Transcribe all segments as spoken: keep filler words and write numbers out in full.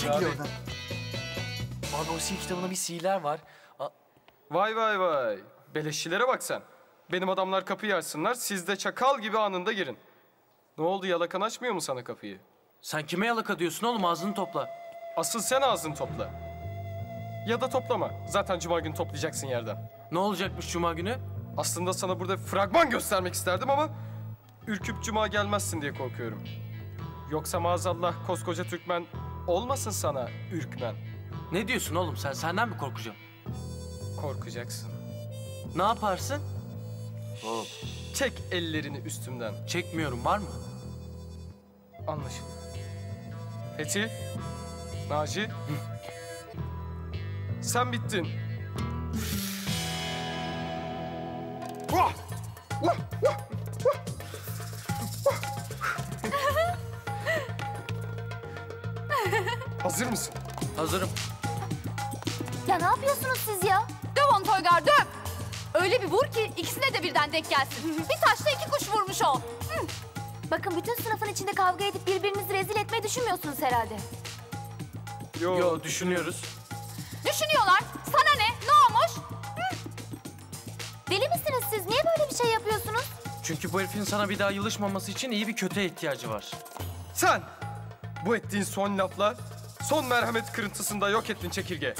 Çekil abi. oradan. Abi o sihir kitabında bir sihirler var. A- Vay vay vay. Beleşçilere bak sen. Benim adamlar kapıyı açsınlar, siz de çakal gibi anında girin. Ne oldu, yalakan açmıyor mu sana kapıyı? Sen kime yalaka diyorsun oğlum? Ağzını topla. Asıl sen ağzını topla. Ya da toplama. Zaten cuma günü toplayacaksın yerden. Ne olacakmış cuma günü? Aslında sana burada fragman göstermek isterdim ama... ürküp cuma gelmezsin diye korkuyorum. Yoksa maazallah koskoca Türkmen olmasın sana ürkmen. Ne diyorsun oğlum sen? Senden mi korkacağım? Korkacaksın. Ne yaparsın? Hop. Çek ellerini üstümden. Çekmiyorum, var mı? Anlaşıldı. Fethi, Naci, sen bittin. Vah! Vah! Vah! Hazır mısın? Hazırım. Ya ne yapıyorsunuz siz ya? Döv onu Toygar, döv! Öyle bir vur ki ikisine de birden denk gelsin. Bir taşla iki kuş vurmuş ol. Hı. Bakın bütün sınıfın içinde kavga edip birbirinizi rezil etmeyi düşünmüyorsunuz herhalde. Yo, Yo, düşünüyoruz. Düşünüyorlar. Sana ne? Ne olmuş? Hı. Deli misiniz siz? Niye böyle bir şey yapıyorsunuz? Çünkü bu herifin sana bir daha yılışmaması için iyi bir kötüye ihtiyacı var. Sen! Bu ettiğin son lafla son merhamet kırıntısında yok ettin çekirge.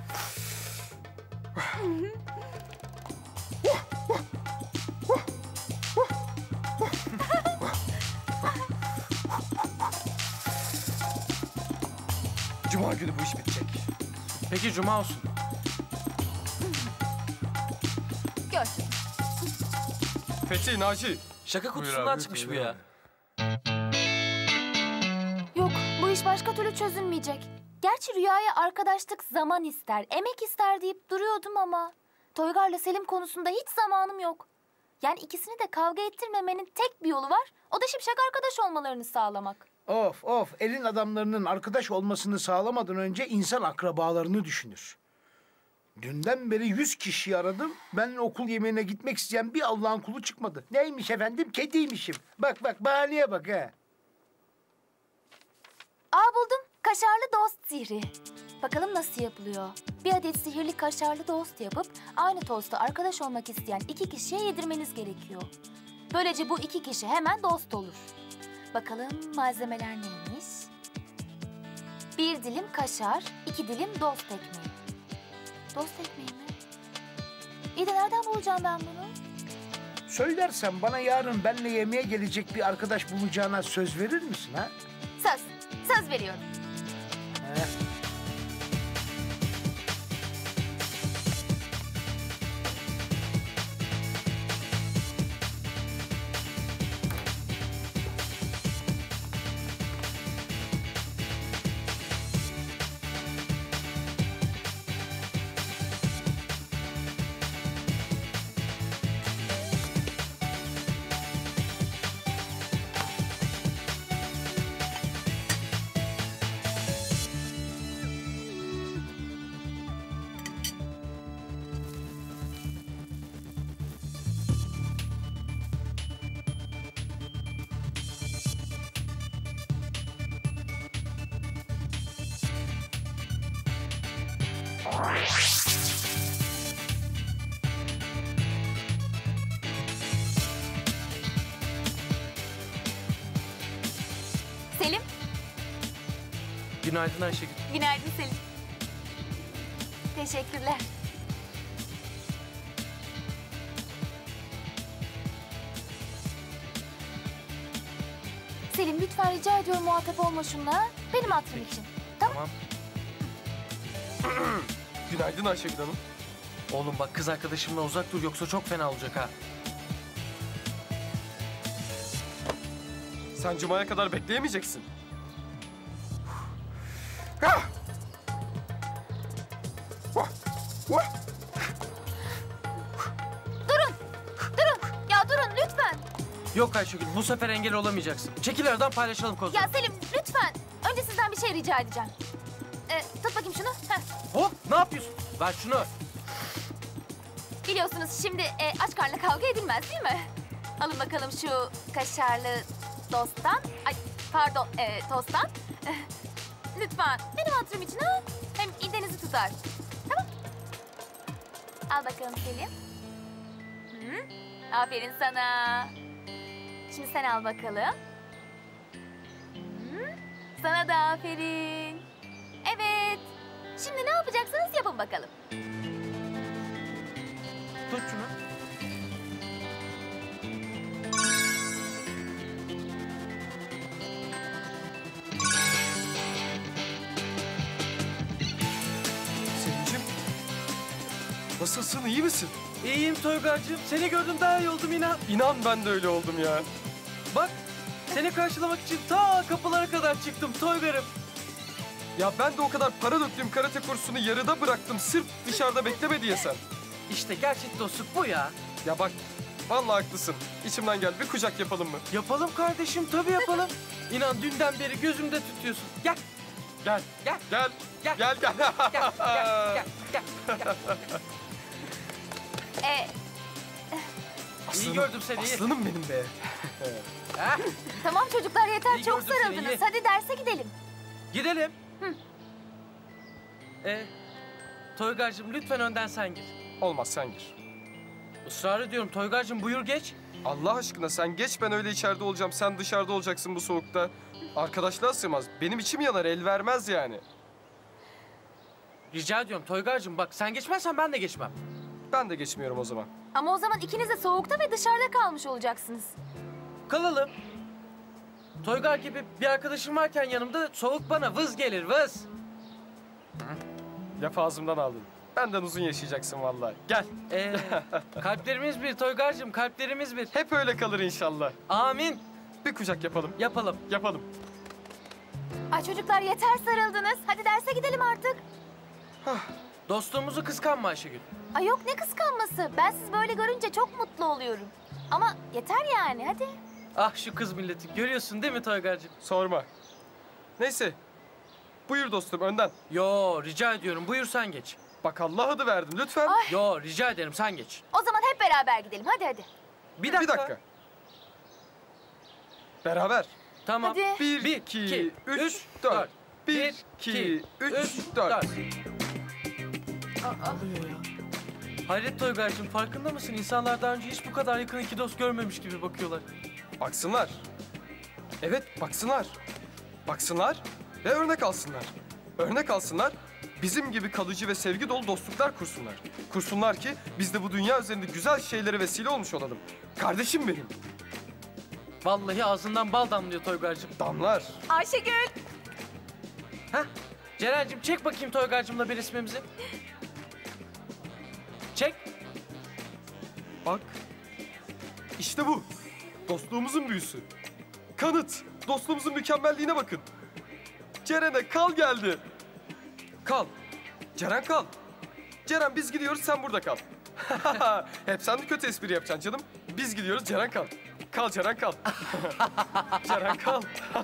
Cuma günü bu iş bitecek. Peki cuma olsun. Gör. Fethi, Naci. Şaka kutusundan çıkmış bu ya. Yok, bu iş başka türlü çözülmeyecek. Gerçi Rüya'ya arkadaşlık zaman ister, emek ister deyip duruyordum ama... Toygar'la Selim konusunda hiç zamanım yok. Yani ikisini de kavga ettirmemenin tek bir yolu var. O da şipşak arkadaş olmalarını sağlamak. Of of, elin adamlarının arkadaş olmasını sağlamadan önce insan akrabalarını düşünür. Dünden beri yüz kişiyi aradım. Benimle okul yemeğine gitmek isteyen bir Allah'ın kulu çıkmadı. Neymiş efendim? Kediymişim. Bak bak, bahaneye bak ha. Aa buldum. Kaşarlı dost sihri. Bakalım nasıl yapılıyor? Bir adet sihirli kaşarlı dost yapıp aynı tosta arkadaş olmak isteyen iki kişiye yedirmeniz gerekiyor. Böylece bu iki kişi hemen dost olur. Bakalım malzemeler neymiş? Bir dilim kaşar, iki dilim dost ekmeği. Dost ekmeği mi? İyi de nereden bulacağım ben bunu? Söylersen bana yarın benimle yemeğe gelecek bir arkadaş bulacağına söz verir misin ha? Söz, söz veriyorum. He. Selim, Günaydın Ayşegül. günaydın Selim. Teşekkürler. Selim lütfen rica ediyorum muhatap olma şunla. Benim hatırım için. Tamam. Tamam. Günaydın Ayşegül Hanım. Oğlum bak kız arkadaşımla uzak dur yoksa çok fena olacak ha. Sen cumaya kadar bekleyemeyeceksin. Ah! Vah! Vah! Durun. Durun. Ya durun lütfen. Yok Ayşegül bu sefer engel olamayacaksın. Çekil aradan paylaşalım kozları. Ya Selim lütfen. Önce sizden bir şey rica edeceğim. Ee, tut bakayım şunu. Heh. Hop ne yapıyorsun? Ver şunu. Biliyorsunuz şimdi e, aç karnına kavga edilmez değil mi? Alın bakalım şu kaşarlı dosttan. Ay pardon e, tosttan. Lütfen. Benim hatırım için ha. Hem idenizi tutar. Tamam. Al bakalım Selim. Hı? Aferin sana. Şimdi sen al bakalım. Hı? Sana da aferin. Evet. Şimdi ne yapacaksınız yapın bakalım. Tut şunu. Selim'cim. Nasılsın, iyi misin? İyiyim Toygar'cığım. Seni gördüm daha iyi oldum inan. İnan ben de öyle oldum ya. Bak seni karşılamak için ta kapılara kadar çıktım Toygar'ım. Ya ben de o kadar para döktüğüm karate kursunu yarıda bıraktım. Sırf dışarıda bekleme diye sen. İşte gerçek dostluk bu ya. Ya bak, vallahi haklısın. İçimden gel, bir kucak yapalım mı? Yapalım kardeşim tabii yapalım. İnan dünden beri gözümde tutuyorsun. Gel. Gel, Gel. gel, Gel. gel, gel. Gel. Gel. Gel. Gel. Gel. Ee, İyi gördüm seni, iyi. Aslanım benim be. Ha? tamam çocuklar yeter. İyi Çok gördüm seni, sarıldınız. iyi. Hadi derse gidelim. Gidelim. Ee, Toygar'cığım lütfen önden sen gir. Olmaz, sen gir. Israr ediyorum Toygar'cığım buyur geç. Allah aşkına sen geç, ben öyle içeride olacağım. Sen dışarıda olacaksın bu soğukta. Arkadaşlığa sığmaz. Benim içim yanar, el vermez yani. Rica ediyorum Toygar'cığım bak sen geçmezsen ben de geçmem. Ben de geçmiyorum o zaman. Ama o zaman ikiniz de soğukta ve dışarıda kalmış olacaksınız. Kalalım. Toygar gibi bir arkadaşım varken yanımda soğuk bana vız gelir vız. Laf ağzımdan aldın. Benden uzun yaşayacaksın vallahi. Gel. Ee, kalplerimiz bir Toygar'cığım kalplerimiz bir. Hep öyle kalır inşallah. Amin. Bir kucak yapalım. Yapalım. Yapalım. Ay çocuklar yeter sarıldınız. Hadi derse gidelim artık. Dostluğumuzu kıskanma Ayşegül. Ay yok ne kıskanması. Ben sizi böyle görünce çok mutlu oluyorum. Ama yeter yani hadi. Ah şu kız milleti görüyorsun değil mi Toygar'cığım? Sorma. Neyse. Buyur dostum, önden. Yo rica ediyorum buyur sen geç. Bak Allah adı verdim lütfen. Yo rica ederim sen geç. O zaman hep beraber gidelim. Hadi hadi. Bir dakika. Bir dakika. Beraber. Tamam. Hadi. Bir, Bir, iki, iki, üç, üç, dört. dört. Bir, iki, üç, dört. Hayret Toygar'cığım farkında mısın? İnsanlar daha önce hiç bu kadar yakın iki dost görmemiş gibi bakıyorlar. Baksınlar. Evet, baksınlar. Baksınlar ve örnek alsınlar. Örnek alsınlar, bizim gibi kalıcı ve sevgi dolu dostluklar kursunlar. Kursunlar ki biz de bu dünya üzerinde güzel şeylere vesile olmuş olalım. Kardeşim benim. Vallahi ağzından bal damlıyor Toygar'cığım. Damlar. Ayşegül. Heh. Ceren'cim çek bakayım Toygar'cığımla bir resmimizi. Çek. Bak. İşte bu. Dostluğumuzun büyüsü. Kanıt. Dostluğumuzun mükemmelliğine bakın. Ceren'e kal geldi. Kal. Ceren kal. Ceren biz gidiyoruz, sen burada kal. Hep sen de kötü espri yapacaksın canım. Biz gidiyoruz, Ceren kal. Kal Ceren kal. Ceren kal.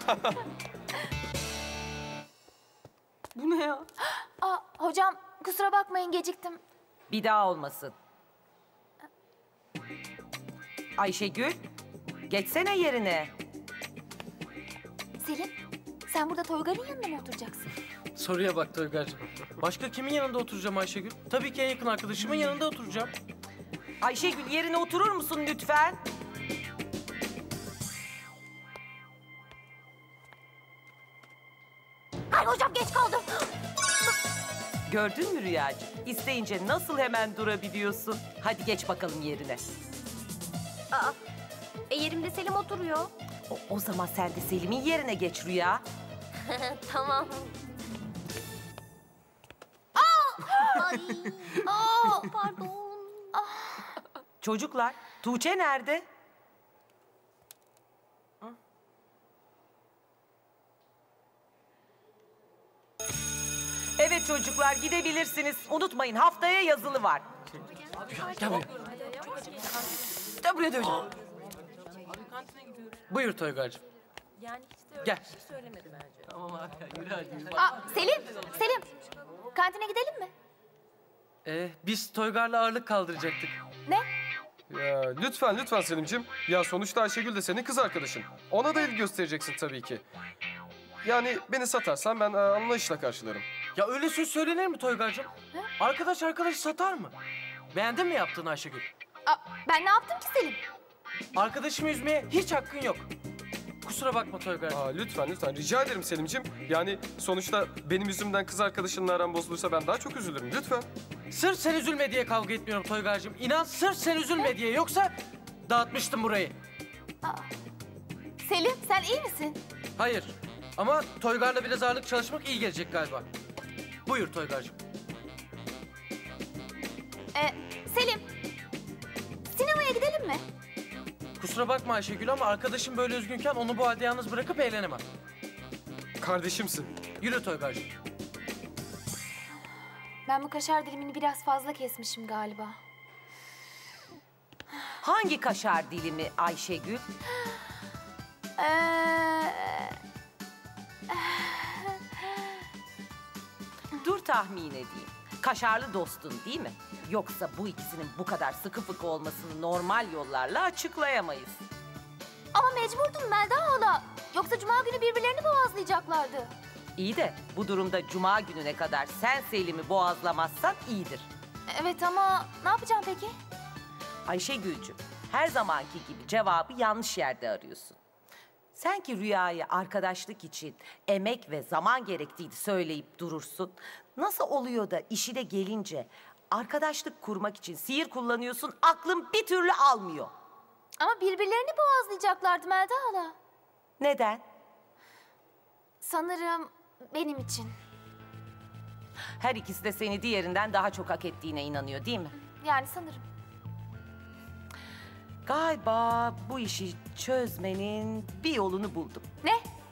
Bu ne ya? Aa, hocam kusura bakmayın geciktim. Bir daha olmasın. Ayşegül, geçsene yerine. Selim sen burada Toygar'ın yanında mı oturacaksın? Soruya bak Toygar'cığım. Başka kimin yanında oturacağım Ayşegül? Tabii ki en yakın arkadaşımın yanında oturacağım. Ayşegül yerine oturur musun lütfen? Ay hocam geç kaldım. Gördün mü Rüyacığım? İsteyince nasıl hemen durabiliyorsun? Hadi geç bakalım yerine. Aa, e yerimde Selim oturuyor. O, o zaman sen de Selim'in yerine geç Rüya. Tamam. Aa! Ay! Aa, pardon. Çocuklar, Tuğçe nerede? Evet çocuklar gidebilirsiniz. Unutmayın haftaya yazılı var. Gel buraya. Gel buraya döveceğim. Buyur Toygar'cığım. Gel. Aa, Selim, Selim. Kantine gidelim mi? Ee, biz Toygar'la ağırlık kaldıracaktık. Ne? Ya, lütfen lütfen Selim'ciğim. Ya sonuçta Ayşegül de senin kız arkadaşın. Ona da ilgi göstereceksin tabii ki. Yani beni satarsan ben e, anlayışla karşılarım. Ya öyle söz söylenir mi Toygar'cığım? Arkadaş arkadaşı satar mı? Beğendin mi yaptığını Ayşegül? Aa, ben ne yaptım ki Selim? Arkadaşımı üzmeye hiç hakkın yok. Kusura bakma Toygar'cığım. Aa, lütfen lütfen rica ederim Selim'ciğim. Yani sonuçta benim yüzümden kız arkadaşınla aran bozulursa ben daha çok üzülürüm lütfen. Sırf sen üzülme diye kavga etmiyorum Toygar'cığım. İnan sırf sen üzülme diye. Yoksa dağıtmıştım burayı. Selim sen iyi misin? Hayır. Ama Toygar'la biraz ağırlık çalışmak iyi gelecek galiba. Buyur Toygar'cığım. Ee, Selim. Sinemaya gidelim mi? Kusura bakma Ayşegül ama arkadaşım böyle üzgünken onu bu halde yalnız bırakıp eğlenemem. Kardeşimsin. Yürü Toygar'cığım. Ben bu kaşar dilimini biraz fazla kesmişim galiba. Hangi kaşar dilimi Ayşegül? Ee, Dur tahmin edeyim. Kaşarlı dostun değil mi? Yoksa bu ikisinin bu kadar sıkı fıkı olmasını normal yollarla açıklayamayız. ama mecburdum Melda hala. Yoksa cuma günü birbirlerini boğazlayacaklardı. İyi de bu durumda cuma gününe kadar sen Selim'i boğazlamazsan iyidir. Evet ama ne yapacağım peki? Ayşegül'cüm, her zamanki gibi cevabı yanlış yerde arıyorsun. Sen ki Rüya'ya arkadaşlık için emek ve zaman gerektiğini söyleyip durursun. Nasıl oluyor da işine gelince arkadaşlık kurmak için sihir kullanıyorsun, aklın bir türlü almıyor. Ama birbirlerini boğazlayacaklardı Melda hala. Neden? Sanırım benim için. Her ikisi de seni diğerinden daha çok hak ettiğine inanıyor değil mi? Yani sanırım. Galiba bu işi çözmenin bir yolunu buldum. Ne?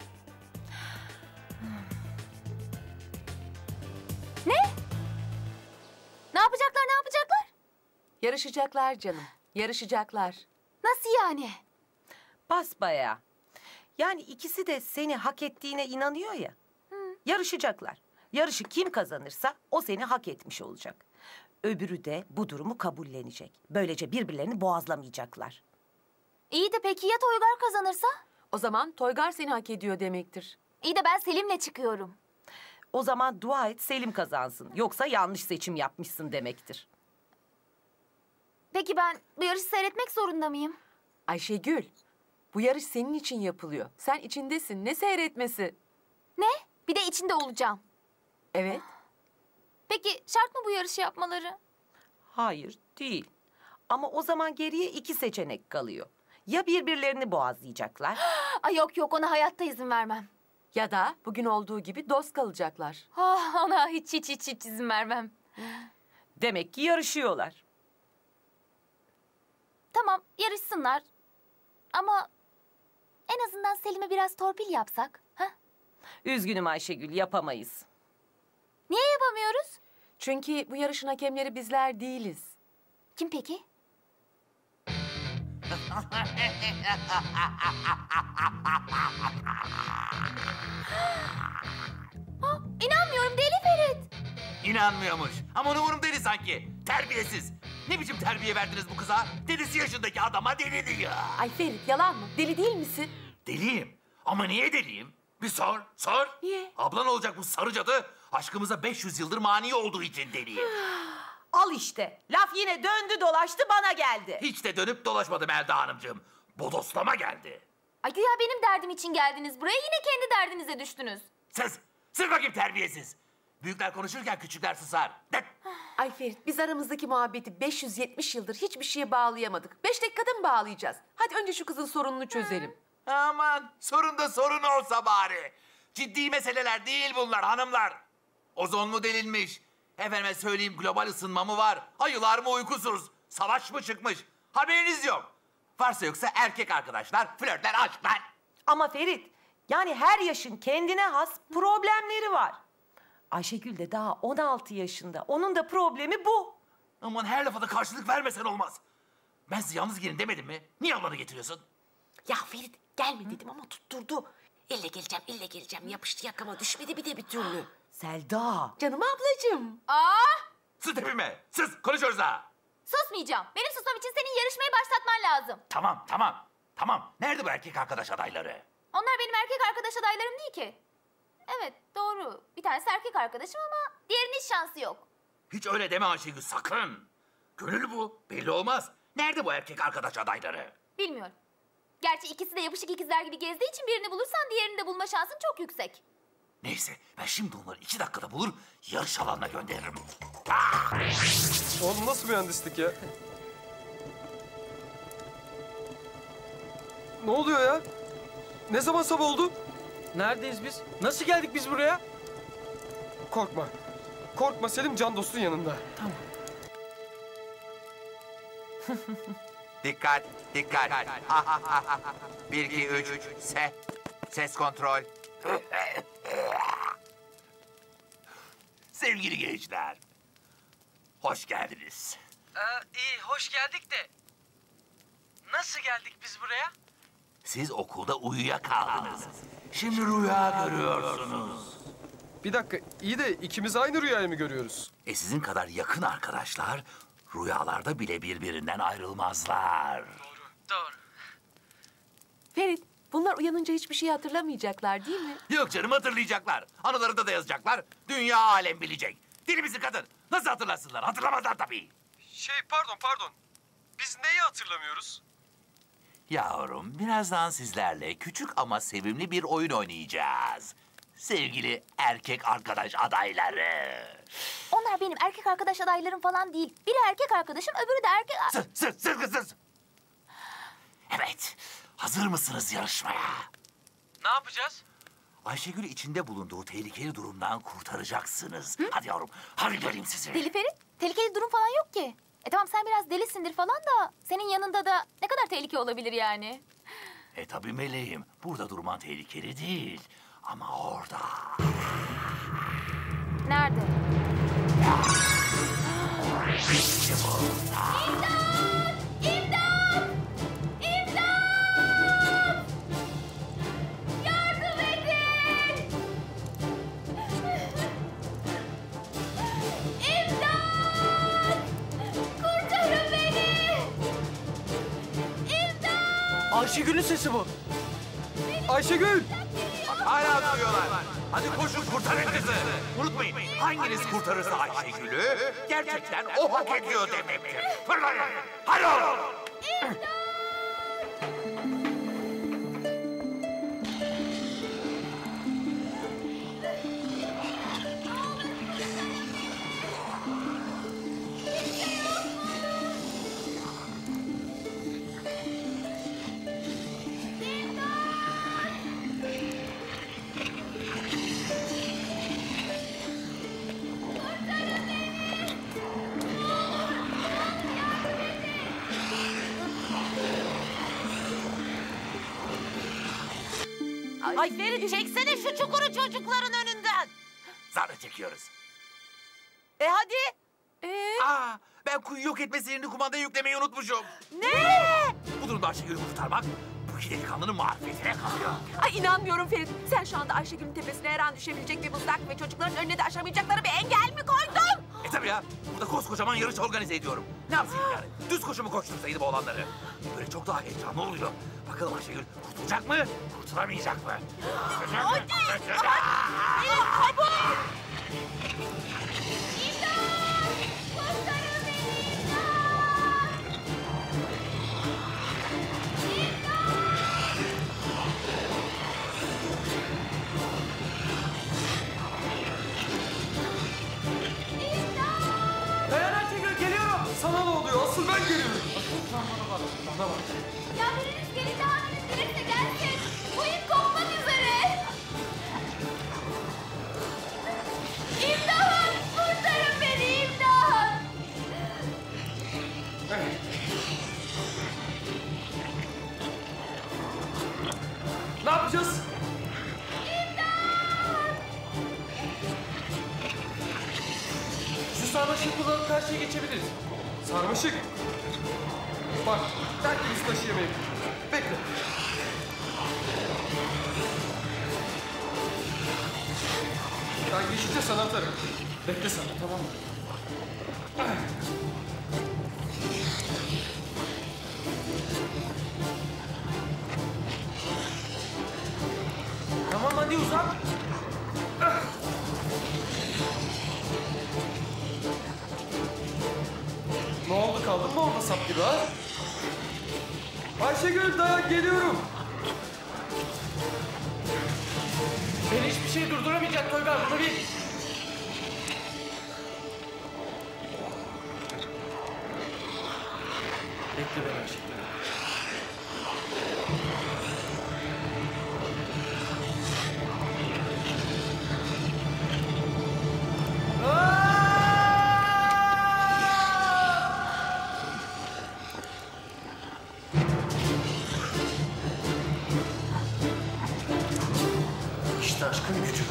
Ne? Ne yapacaklar, ne yapacaklar? Yarışacaklar canım. Yarışacaklar. Nasıl yani? Basbayağı. Yani ikisi de seni hak ettiğine inanıyor ya. Yarışacaklar. Yarışı kim kazanırsa o seni hak etmiş olacak. Öbürü de bu durumu kabullenecek. Böylece birbirlerini boğazlamayacaklar. İyi de peki ya Toygar kazanırsa? O zaman Toygar seni hak ediyor demektir. İyi de ben Selim'le çıkıyorum. O zaman dua et Selim kazansın. Yoksa yanlış seçim yapmışsın demektir. Peki ben bu yarışı seyretmek zorunda mıyım? Ayşegül, bu yarış senin için yapılıyor. Sen içindesin. Ne seyretmesi? Ne? Bir de içinde olacağım. Evet. Peki şart mı bu yarışı yapmaları? Hayır, değil. Ama o zaman geriye iki seçenek kalıyor. Ya birbirlerini boğazlayacaklar Ay yok yok ona hayatta izin vermem. Ya da bugün olduğu gibi dost kalacaklar. Ah, ona hiç hiç hiç hiç izin vermem. demek ki yarışıyorlar. Tamam yarışsınlar. Ama en azından Selim'e biraz torpil yapsak. Ha? Üzgünüm Ayşegül, yapamayız. Niye yapamıyoruz? Çünkü bu yarışın hakemleri bizler değiliz. Kim peki? Ah, İnanmıyorum deli Ferit. İnanmıyormuş. Ama onun umurumdaydı sanki. Terbiyesiz. Ne biçim terbiye verdiniz bu kıza? Delisi yaşındaki adama deli diyor. Ay Ferit yalan mı? Deli değil misin? Deliyim. Ama niye deliyim? Bir sor, sor. Niye? Ablan olacak bu sarı cadı. Aşkımıza beş yüz yıldır mani olduğu için deliyim. Al işte, laf yine döndü dolaştı bana geldi. Hiç de dönüp dolaşmadı Melda Hanımcığım. Bodoslama geldi. Ay güya benim derdim için geldiniz buraya yine kendi derdinize düştünüz. Sus. Sus bakayım terbiyesiz. Büyükler konuşurken küçükler susar. Det. Ay Ferit biz aramızdaki muhabbeti beş yüz yetmiş yıldır hiçbir şeye bağlayamadık. Beş dakikada mı bağlayacağız? Hadi önce şu kızın sorununu çözelim. Aman sorun da sorun olsa bari. Ciddi meseleler değil bunlar hanımlar. Ozon mu delinmiş? Efendime söyleyeyim global ısınma mı var? Ayılar mı uykusuz? Savaş mı çıkmış? Haberiniz yok. Varsa yoksa erkek arkadaşlar, flörtler, aşklar. Ama Ferit, yani her yaşın kendine has problemleri var. Ayşegül de daha on altı yaşında. Onun da problemi bu. Aman her lafa da karşılık vermesen olmaz. Ben size yalnız gelin demedim mi? Niye ablanı getiriyorsun? Ya Ferit gelme dedim ama tutturdu. Elle geleceğim, elle geleceğim. Yapıştı yakama düşmedi bir de bir türlü. Selda. Canım ablacığım. Aa, Sus tepime, sus konuşuyoruz ha. susmayacağım. Benim susmam için senin yarışmayı başlatman lazım. Tamam, tamam, tamam. Nerede bu erkek arkadaş adayları? Onlar benim erkek arkadaş adaylarım değil ki. Evet doğru. Bir tanesi erkek arkadaşım ama diğerinin hiç şansı yok. Hiç öyle deme Ayşegül sakın. Gönül bu. Belli olmaz. Nerede bu erkek arkadaş adayları? Bilmiyorum. Gerçi ikisi de yapışık ikizler gibi gezdiği için birini bulursan diğerini de bulma şansın çok yüksek. Neyse ben şimdi onları iki dakikada bulur yarış alanına gönderirim. Oğlum nasıl mühendislik ya? Ne oluyor ya? Ne zaman sabah oldu? Neredeyiz biz? Nasıl geldik biz buraya? Korkma. Korkma Selim, can dostun yanında. Tamam. Dikkat, dikkat. Bir, iki, üç, ses. Ses kontrol. Sevgili gençler, hoş geldiniz. Ee, iyi, hoş geldik de. Nasıl geldik biz buraya? Siz okulda uyuyakaldınız. Şimdi rüya görüyorsunuz. Bir dakika, iyi de ikimiz aynı rüyayı mı görüyoruz? E sizin kadar yakın arkadaşlar rüyalarda bile birbirinden ayrılmazlar. Doğru. Ferit, bunlar uyanınca hiçbir şey hatırlamayacaklar değil mi? Yok canım hatırlayacaklar. Anılarında da yazacaklar. Dünya alem bilecek. Deli misin kadın? Nasıl hatırlasınlar? Hatırlamazlar tabii. Şey, pardon, pardon. Biz neyi hatırlamıyoruz? Yavrum, birazdan sizlerle küçük ama sevimli bir oyun oynayacağız. Sevgili erkek arkadaş adayları. Onlar benim erkek arkadaş adaylarım falan değil. Biri erkek arkadaşım, öbürü de erkek... Sır, sır, sır, sır, sır. Evet, hazır mısınız yarışmaya? Ne yapacağız? Ayşegül içinde bulunduğu tehlikeli durumdan kurtaracaksınız. Hadi yavrum, hadi göreyim sizi. Deli Ferit, tehlikeli durum falan yok ki. E tamam sen biraz delisindir falan da senin yanında da ne kadar tehlike olabilir yani? E tabii meleğim, burada durman tehlikeli değil. Ama orada. Nerede? İşte burada. İmdat! İmdat! Yardım edin! İmdat! Kurtarın beni! İmdat! Ayşegül'ün sesi bu. Ayşegül! Hala duruyorlar. Hadi koşun kurtarın kızı. Unutmayın hanginiz kurtarırsa Ayşegül'ü gerçekten o hak ediyor demektir. Fırlayın. Hadi oğlum. Ay Ferit çeksene şu çukuru çocukların önünden. Zarı çekiyoruz. E hadi. Aa, ben kuyu yok etme sihirini kumandaya yüklemeyi unutmuşum. Ne? Bu durumda Ayşegül'ü kurtarmak bu iki delikanlının marifetine kalıyor. Ay inanmıyorum Ferit. Sen şu anda Ayşegül'ün tepesine her an düşebilecek bir mızrak ve çocukların önüne de aşamayacakları bir engel mi koydun? E tabii ya, burada koskocaman yarış organize ediyorum. Ne yapayım yani? Düz koşu mu koştursaydım oğlanları? Böyle çok daha heyecanlı oluyor. Bakalım Ayşegül kurtulacak mı, kurtulamayacak mı? Hadi. Hadi. Hadi. Dayan Ayşegül, geliyorum. Sana ne oluyor? Asıl ben geliyorum. Bana bak. Ya biriniz gelin daha biriniz gelirse gelsin. Bu ip kopmak üzere. İmdat! Kurtarın beni imdat! Ne yapacağız? Şu sarmaşığı kullanıp karşıya geçebiliriz. Sarmaşık. Bak, ben kimisi taşıyamayayım. Bekle. Ben geçince sana atarım. Bekle sen, tamam mı? Tamam hadi uzat. kaldın mı orada sap gibi ha? Ayşegül dayan, geliyorum. Beni hiçbir şey durduramayacak Toygar, bunu bil. Bekle beni Ayşegül. İşte aşkın gücü.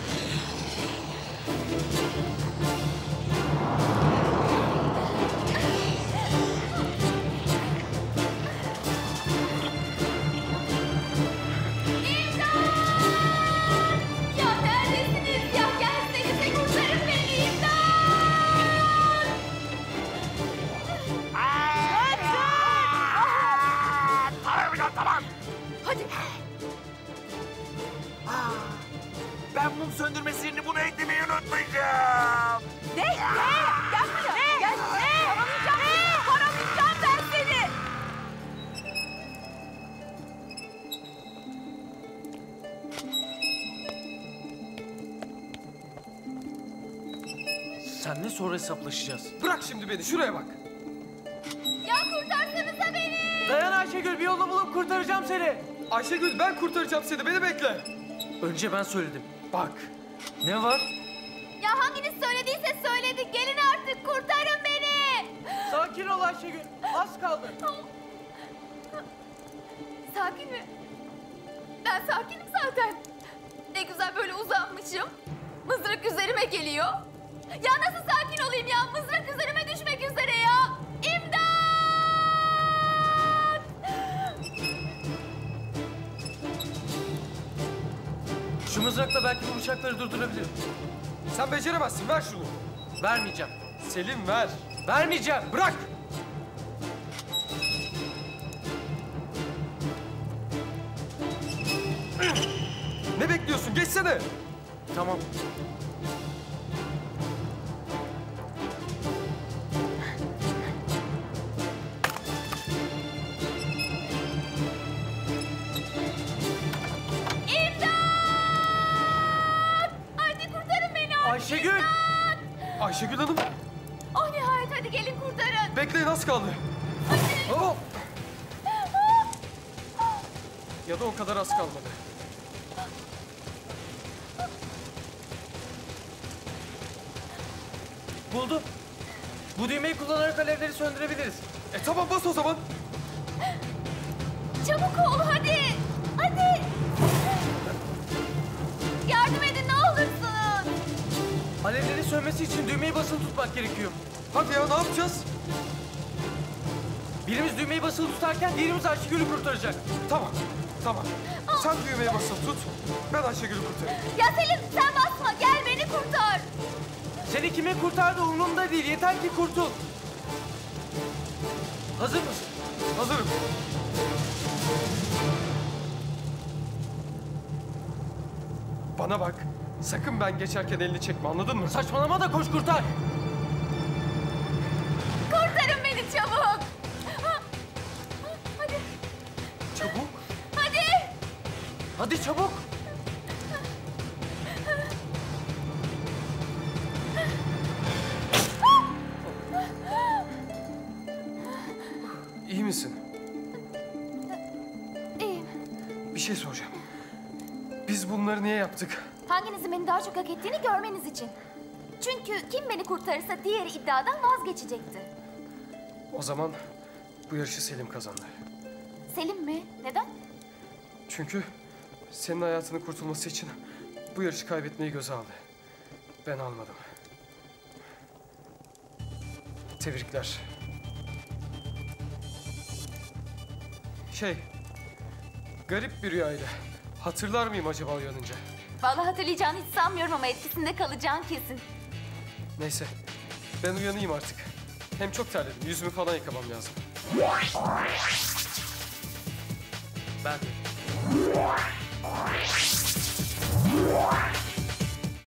Ya neredesiniz? Ya gelsenize kurtarın beni, imdat! Tamam tamam. Hadi. Ben mum söndürme sihrini buna eklemeyi unutmayacağım. Ne? Ne? Gel buraya. Gel. Ne? Paramayacağım. Ne? Paramayacağım ben seni. Senle sonra hesaplaşacağız. Bırak şimdi beni, şuraya bak. Ya kurtarsanıza beni. Dayan Ayşegül, bir yolunu bulup kurtaracağım seni. Ayşegül, ben kurtaracağım seni, beni bekle. Önce ben söyledim. Bak. Ne var? Ya hanginiz söylediyse söyledi. Gelin artık, kurtarın beni. Sakin ol Ayşegül. Az kaldı. Sakin mi? Ben sakinim zaten. Ne güzel böyle uzanmışım. Mızrak üzerime geliyor. Ya nasıl sakin olayım ya? Mızrak üzerime düşmek üzere ya. İmdat! Şu mızrakla belki bu bıçakları durdurabilirim. Sen beceremezsin, ver şunu. Vermeyeceğim. Selim ver. Vermeyeceğim. Bırak. Ne bekliyorsun? Geçsene. Tamam. İmdat! Hadi kurtarın beni artık. Ayşegül! Ayşegül Hanım, Oh nihayet, hadi gelin kurtarın. bekleyin, az kaldı. Hop. Ya da o kadar az kalmadı. Buldum. Bu düğmeyi kullanarak alevleri söndürebiliriz. E tamam, bas o zaman. Çabuk ol hadi. Hadi. Yardım edin ne olursunuz. Alevlerin sönmesi için düğmeyi basılı tutmak gerekiyor. Hadi ya, ne yapacağız? Birimiz düğmeyi basılı tutarken diğerimiz Ayşegül'ü kurtaracak. Tamam, tamam. Sen düğmeye basılı tut, ben Ayşegül'ü kurtarayım. Ya Selim sen basma, gel beni kurtar. Seni kimin kurtardığı umurumda değil. Yeter ki kurtul. Hazır mısın? Hazırım. Bana bak, sakın ben geçerken elini çekme, anladın mı? Saçmalama da koş kurtar. Kurtarın beni çabuk. Hadi, Çabuk. hadi. Hadi çabuk. İyi misin? İyiyim. Bir şey soracağım. Biz bunları niye yaptık? Hanginizin beni daha çok hak ettiğini görmeniz için. Çünkü kim beni kurtarırsa diğeri iddiadan vazgeçecekti. O zaman bu yarışı Selim kazandı. Selim mi? Neden? Çünkü senin hayatının kurtulması için bu yarışı kaybetmeyi göze aldı. Ben almadım. Tebrikler. Şey, garip bir rüyaydı. Hatırlar mıyım acaba uyanınca? Vallahi hatırlayacağını hiç sanmıyorum ama etkisinde kalacağın kesin. Neyse, ben uyanayım artık. Hem çok terledim, yüzümü falan yıkamam lazım. Ben de.